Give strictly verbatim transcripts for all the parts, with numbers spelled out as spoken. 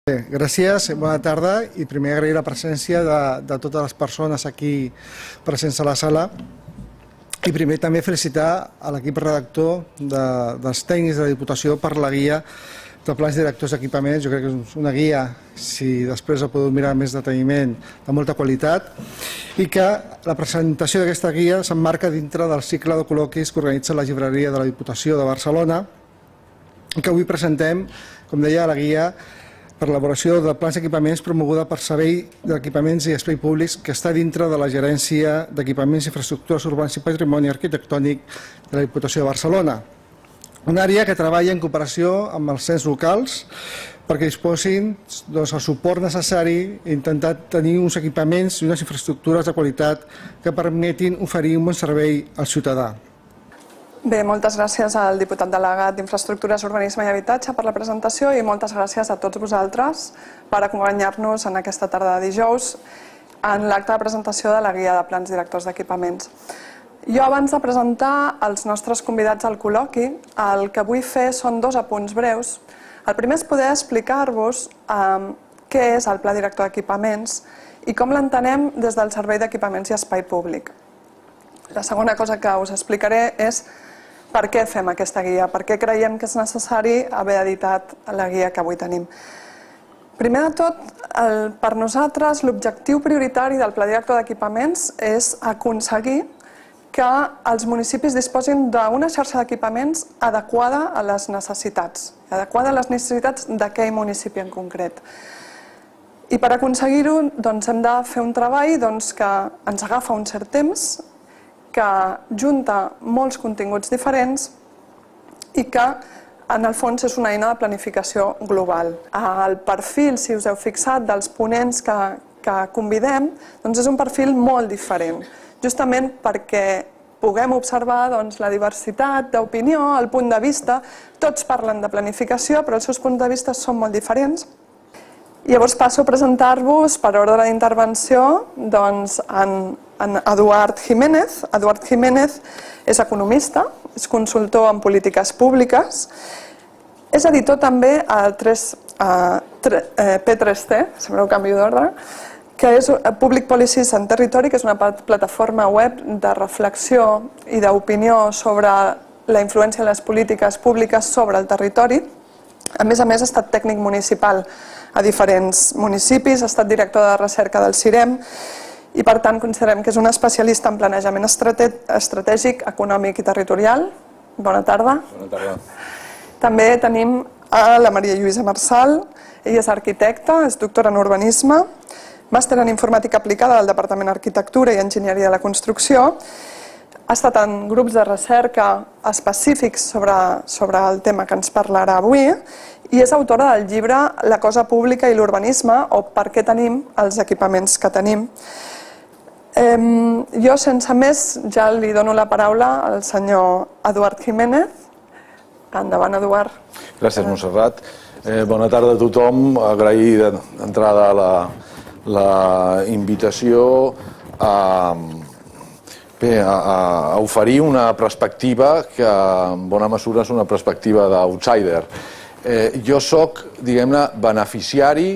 Gràcies, bona tarda i primer agrair la presència de, de totes les persones aquí presents a la sala i primer també felicitar a l'equip redactor de, dels tècnics de la Diputació per la guia de plans directors d'equipaments. Jo crec que és una guia, si després la podeu mirar amb més deteniment, de molta qualitat i que la presentació d'aquesta guia s'emmarca dintre del cicle de col·loquis que organitza la llibreria de la Diputació de Barcelona i que avui presentem, com deia, la guia per l'elaboració de plans d'equipaments promoguda per Servei d'Equipaments i Espai Públics que està dintre de la Gerència d'Equipaments, Infraestructures Urbanes i Patrimoni Arquitectònic de la Diputació de Barcelona. Una àrea que treballa en cooperació amb els ens locals perquè disposin doncs, el suport necessari i intentar tenir uns equipaments i unes infraestructures de qualitat que permetin oferir un bon servei al ciutadà. Bé, moltes gràcies al diputat delegat d'Infraestructures, Urbanisme i Habitatge per la presentació i moltes gràcies a tots vosaltres per acompanyar-nos en aquesta tarda de dijous en l'acte de presentació de la guia de plans directors d'equipaments. Jo, abans de presentar els nostres convidats al col·loqui, el que vull fer són dos apunts breus. El primer és poder explicar-vos eh, què és el Pla Director d'Equipaments i com l'entenem des del Servei d'Equipaments i Espai Públic. La segona cosa que us explicaré és per què fem aquesta guia, per què creiem que és necessari haver editat la guia que avui tenim. Primer de tot, el, per nosaltres l'objectiu prioritari del Pla Director d'Equipaments és aconseguir que els municipis disposin d'una xarxa d'equipaments adequada a les necessitats, adequada a les necessitats d'aquell municipi en concret. I per aconseguir-ho doncs, hem de fer un treball doncs, que ens agafa un cert temps, que junta molts continguts diferents i que en el fons és una eina de planificació global. El perfil, si us heu fixat, dels ponents que, que convidem doncs és un perfil molt diferent, justament perquè puguem observar doncs, la diversitat d'opinió, el punt de vista. Tots parlen de planificació, però els seus punts de vista són molt diferents. Llavors passo a presentar-vos per ordre d'intervenció doncs, en, en Eduard Jiménez. Eduard Jiménez és economista, és consultor en polítiques públiques, és editor també a P tres T, sempre ho canvio d'ordre, que és Public Policies and Territory, que és una plataforma web de reflexió i d'opinió sobre la influència de les polítiques públiques sobre el territori. A més a més, ha estat tècnic municipal a diferents municipis, ha estat director de recerca del CIREM i, per tant, considerem que és un especialista en planejament estratègic, econòmic i territorial. Bona tarda. Bona tarda. També tenim a la Maria Lluïsa Marçal. Ella és arquitecta, és doctora en urbanisme, màster en informàtica aplicada del Departament d'Arquitectura i Enginyeria de la Construcció. Ha estat en grups de recerca específics sobre, sobre el tema que ens parlarà avui i és autora del llibre La cosa pública i l'urbanisme, o Per què tenim els equipaments que tenim. Eh, jo, sense més, ja li dono la paraula al senyor Eduard Jiménez. Endavant, Eduard. Gràcies, Montserrat. Eh, bona tarda a tothom. Agrair d'entrada la, la invitació a... Bé, a, a oferir una perspectiva que en bona mesura és una perspectiva d'outsider. Eh, jo soc, diguem-ne, beneficiari,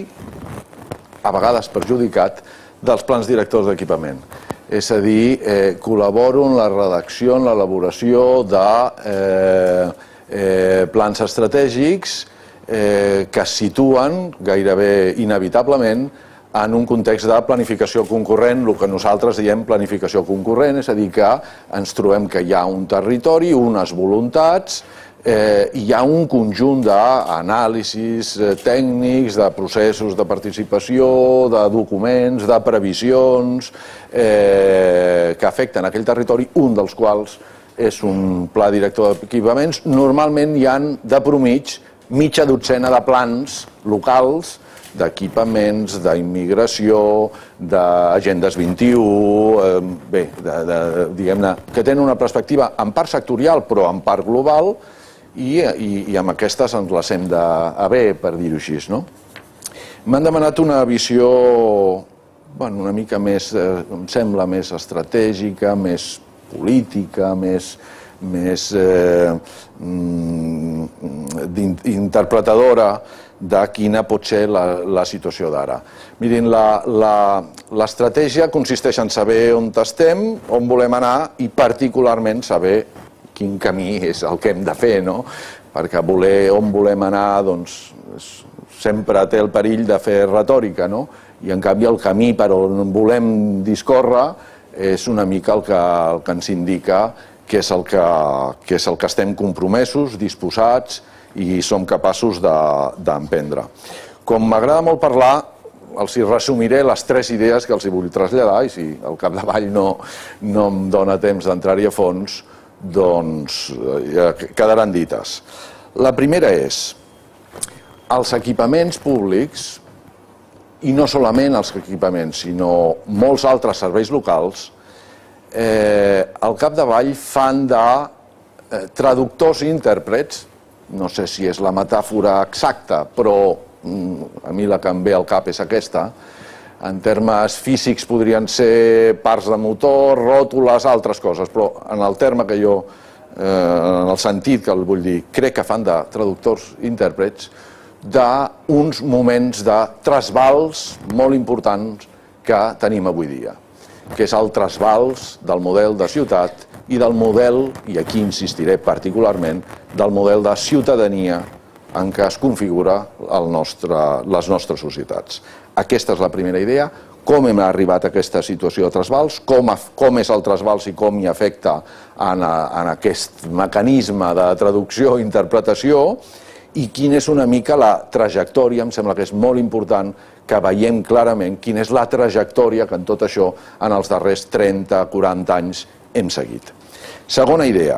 a vegades perjudicat, dels plans directors d'equipament. És a dir, eh, col·laboro en la redacció, en l'elaboració de eh, eh, plans estratègics eh, que es situen gairebé inevitablement en un context de planificació concurrent, el que nosaltres diem planificació concurrent, és a dir, que ens trobem que hi ha un territori, unes voluntats, eh, hi ha un conjunt d'anàlisis eh, tècnics, de processos de participació, de documents, de previsions eh, que afecten aquell territori, un dels quals és un pla director d'equipaments. Normalment hi ha de promig mitja dotzena de plans locals d'equipaments, d'immigració, d'agendes vint i u, eh, bé, de, de, diguem-ne, que tenen una perspectiva en part sectorial però en part global i, i, i amb aquestes ens les hem d'haver, per dir-ho així, no? M'han demanat una visió bueno, una mica més, eh, em sembla, més estratègica, més política, més, més eh, interpretadora de quina pot ser la situació d'ara. Mirin, l'estratègia consisteix en saber on estem, on volem anar i particularment saber quin camí és el que hem de fer, no? Perquè voler on volem anar, doncs, sempre té el perill de fer retòrica, no? I en canvi el camí per on volem discórrer és una mica el que ens indica que és el que estem compromesos, disposats i som capaços d'emprendre. Com m'agrada molt parlar, els resumiré les tres idees que els vull traslladar i si al capdavall no em dóna temps d'entrar-hi a fons, doncs quedaran dites. La primera és, els equipaments públics, i no solament els equipaments, sinó molts altres serveis locals, al capdavall fan de traductors i intèrprets, no sé si és la metàfora exacta, però a mi la que em ve al cap és aquesta. En termes físics podrien ser parts de motor, ròtules, altres coses, però en el terme que jo, en el sentit que el vull dir, crec que fan de traductors i intèrprets d'uns moments de trasbals molt importants que tenim avui dia, que és el trasbals del model de ciutat i del model, i aquí insistiré particularment, del model de ciutadania en què es configura les nostres societats. Aquesta és la primera idea, com hem arribat a aquesta situació de trasbals, com és el trasbals i com hi afecta en aquest mecanisme de traducció i interpretació, i quina és una mica la trajectòria, em sembla que és molt important que veiem clarament quina és la trajectòria que en tot això en els darrers trenta a quaranta anys hem seguit. Segona idea.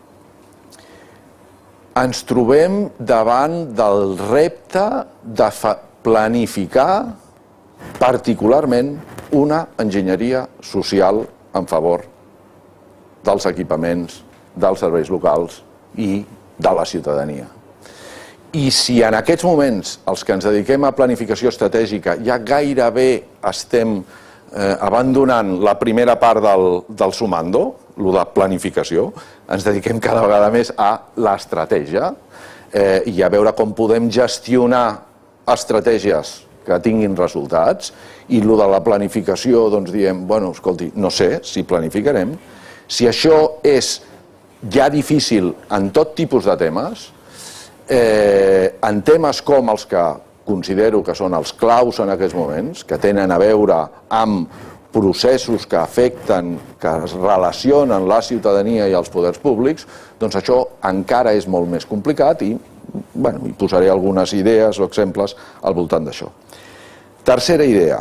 Ens trobem davant del repte de planificar particularment una enginyeria social en favor dels equipaments, dels serveis locals i de la ciutadania. I si en aquests moments els que ens dediquem a planificació estratègica ja gairebé estem abandonant la primera part del sumando, el de planificació, ens dediquem cada vegada més a l'estratègia i a veure com podem gestionar estratègies que tinguin resultats, i el de la planificació doncs diem, bueno, escolti, no sé si planificarem. Si això és ja difícil en tot tipus de temes, en temes com els que considero que són els claus en aquests moments, que tenen a veure amb processos que afecten, que es relacionen la ciutadania i els poders públics, doncs això encara és molt més complicat i hi posaré algunes idees o exemples al voltant d'això. Tercera idea,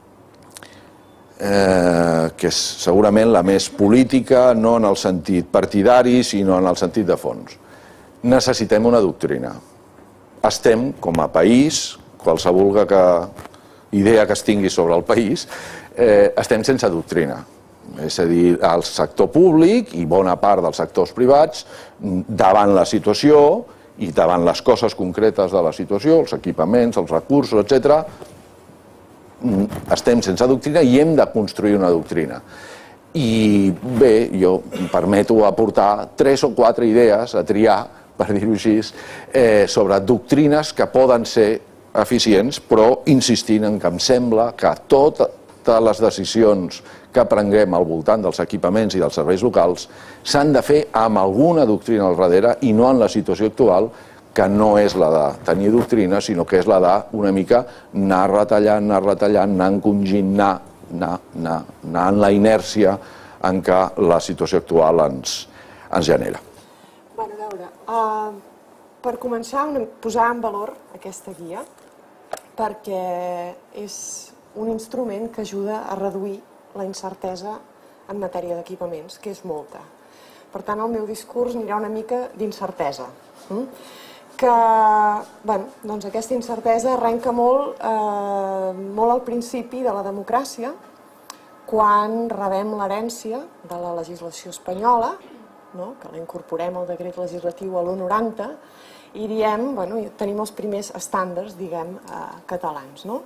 que és segurament la més política, no en el sentit partidari, sinó en el sentit de fons. Necessitem una doctrina. Estem, com a país, qualsevol idea que es tingui sobre el país, estem sense doctrina. És a dir, el sector públic i bona part dels sectors privats, davant la situació i davant les coses concretes de la situació, els equipaments, els recursos, etcètera, estem sense doctrina i hem de construir una doctrina. I bé, jo em permeto aportar tres o quatre idees a triar, per dir-ho així, sobre doctrines que poden ser eficients, però insistint en que em sembla que totes les decisions que prenguem al voltant dels equipaments i dels serveis locals s'han de fer amb alguna doctrina al darrere i no en la situació actual, que no és la de tenir doctrina, sinó que és la de una mica anar retallant, anar retallant, anar encongint, anar en la inèrcia en què la situació actual ens genera. Bueno, a veure, per començar, posar en valor aquesta guia, perquè és un instrument que ajuda a reduir la incertesa en matèria d'equipaments, que és molta. Per tant, el meu discurs anirà una mica d'incertesa. Que, bueno, doncs aquesta incertesa arrenca molt al principi de la democràcia, quan rebem l'herència de la legislació espanyola, que la incorporem al decret legislatiu a l'u noranta, i diem, bueno, tenim els primers estàndards, diguem, catalans, no?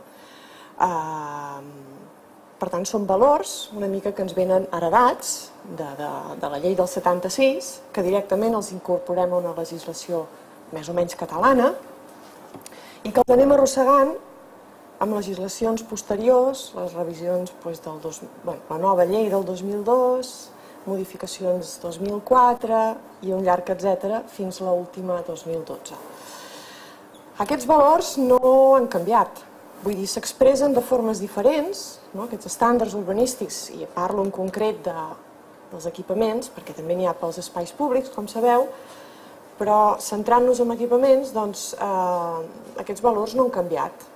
Per tant, són valors una mica que ens venen heredats de la llei del setanta-sis, que directament els incorporem a una legislació més o menys catalana, i que els anem arrossegant amb legislacions posteriors, les revisions del dos, bueno, la nova llei del dos mil dos, modificacions dos mil quatre i un llarg etcètera fins a l'última dos mil dotze. Aquests valors no han canviat, vull dir, s'expressen de formes diferents, no? Aquests estàndards urbanístics, i parlo en concret de, dels equipaments, perquè també n'hi ha pels espais públics, com sabeu, però centrant-nos en equipaments, doncs, eh, aquests valors no han canviat.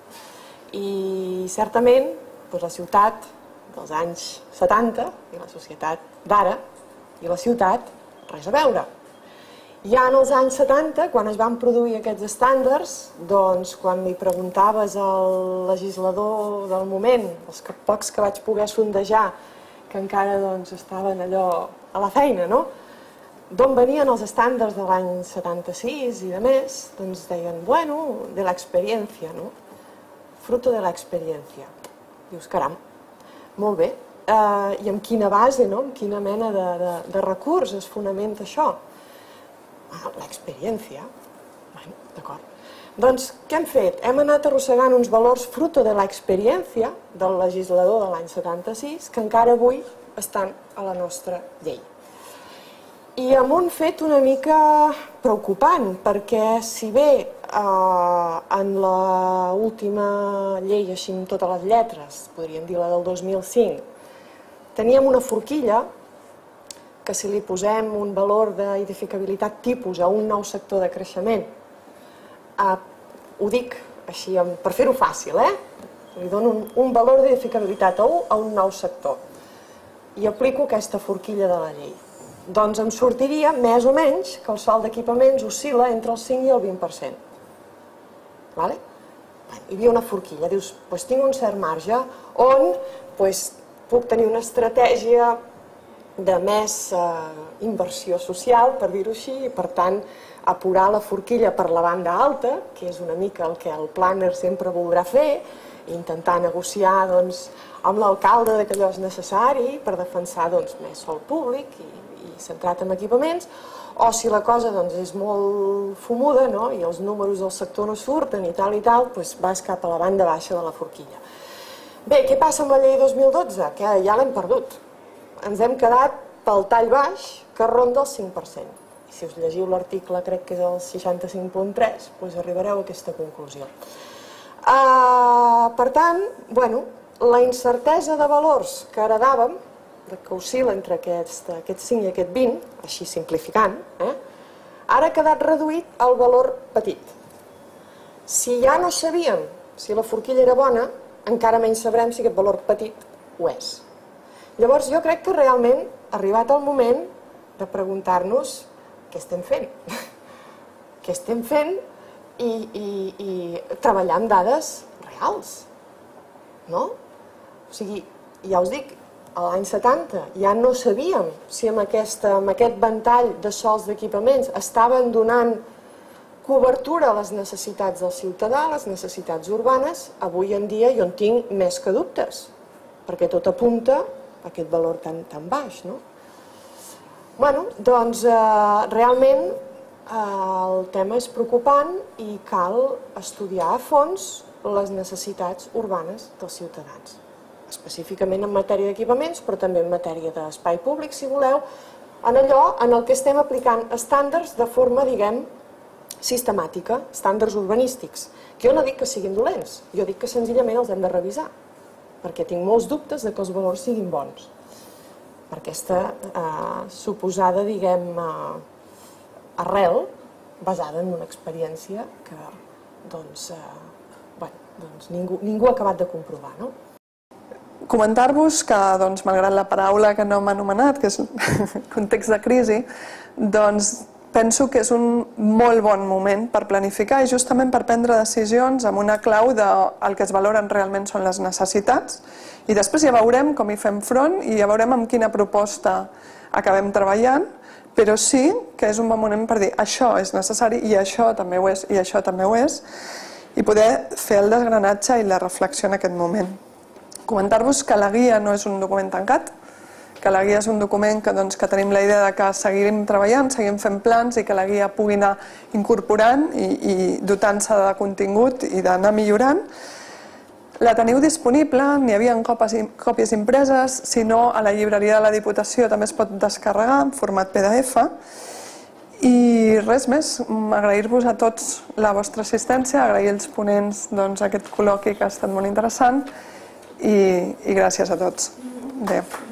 I certament doncs, la ciutat dels anys setanta i la societat d'ara i la ciutat res a veure. Ja en els anys setanta, quan es van produir aquests estàndards, doncs quan li preguntaves al legislador del moment, els pocs que vaig poder sondejar, que encara doncs, estaven allò a la feina, no? D'on venien els estàndards de l'any setanta-sis i de més, doncs deien, bueno, de l'experiència, no? Fruto de l'experiència. Dius, caram, molt bé. Uh, I amb quina base, no? Amb quina mena de, de, de recurs es fonamenta això? Ah, l'experiència. Bueno, d'acord. Doncs, què hem fet? Hem anat arrossegant uns valors fruto de l'experiència del legislador de l'any setanta-sis que encara avui estan a la nostra llei. I amb un fet una mica preocupant, perquè si bé eh, en l'última llei, així amb totes les lletres, podríem dir la del dos mil cinc, teníem una forquilla que si li posem un valor d'edificabilitat tipus a un nou sector de creixement, eh, ho dic així per fer-ho fàcil, eh? Li dono un, un valor d'edificabilitat a un, a un nou sector i aplico aquesta forquilla de la llei. Doncs em sortiria més o menys que el sòl d'equipaments oscil·la entre el cinc i el vint per cent. Vale? Hi havia una forquilla, dius, doncs tinc un cert marge on doncs, puc tenir una estratègia de més eh, inversió social, per dir-ho així, i per tant apurar la forquilla per la banda alta, que és una mica el que el planner sempre voldrà fer, i intentar negociar doncs, amb l'alcalde que allò és necessari per defensar doncs, més sòl públic i, i centrat en equipaments, o si la cosa doncs, és molt fumuda, no? I els números del sector no surten i tal i tal, doncs vas cap a la banda baixa de la forquilla. Bé, què passa amb la llei dos mil dotze? Que ja l'hem perdut. Ens hem quedat pel tall baix que ronda el cinc per cent. I si us llegiu l'article, crec que és el seixanta-cinc punt tres, doncs arribareu a aquesta conclusió. Uh, per tant, bueno, la incertesa de valors que heredàvem, que oscil·la entre aquest, aquest cinc i aquest vint, així simplificant, eh, ara ha quedat reduït al valor petit. Si ja no sabíem si la forquilla era bona, encara menys sabrem si aquest valor petit ho és. Llavors jo crec que realment ha arribat el moment de preguntar-nos què estem fent. Què estem fent i, i, i treballar amb dades reals. No? O sigui, ja us dic, a l'any setanta ja no sabíem si amb, aquesta, amb aquest ventall de sòls d'equipaments estaven donant cobertura a les necessitats del ciutadà, les necessitats urbanes. Avui en dia jo en tinc més que dubtes, perquè tot apunta a aquest valor tan, tan baix. No? Bueno, doncs eh, realment eh, el tema és preocupant i cal estudiar a fons les necessitats urbanes dels ciutadans. Específicament en matèria d'equipaments, però també en matèria d'espai públic, si voleu, en allò en el que estem aplicant estàndards de forma, diguem, sistemàtica, estàndards urbanístics, que jo no dic que siguin dolents, jo dic que senzillament els hem de revisar, perquè tinc molts dubtes de que els valors siguin bons, per aquesta eh, suposada, diguem, eh, arrel basada en una experiència que, doncs, eh, bueno, doncs ningú, ningú ha acabat de comprovar, no? Comentar-vos que, doncs, malgrat la paraula que no m'ha anomenat, que és context de crisi, doncs penso que és un molt bon moment per planificar i justament per prendre decisions amb una clau del que es valoren realment són les necessitats i després ja veurem com hi fem front i ja veurem amb quina proposta acabem treballant, però sí que és un bon moment per dir això és necessari i això també ho és i això també ho és i poder fer el desgranatge i la reflexió en aquest moment. Comentar-vos que la guia no és un document tancat, que la guia és un document que, doncs, que tenim la idea de que seguim treballant, seguim fent plans i que la guia pugui anar incorporant i, i dotant-se de contingut i d'anar millorant. La teniu disponible, n'hi havia còpies impreses, si no, a la llibreria de la Diputació també es pot descarregar en format P D F. I res més, agrair-vos a tots la vostra assistència, agrair als ponents aquest col·loqui que ha estat molt interessant i gràcies a tots. Adéu.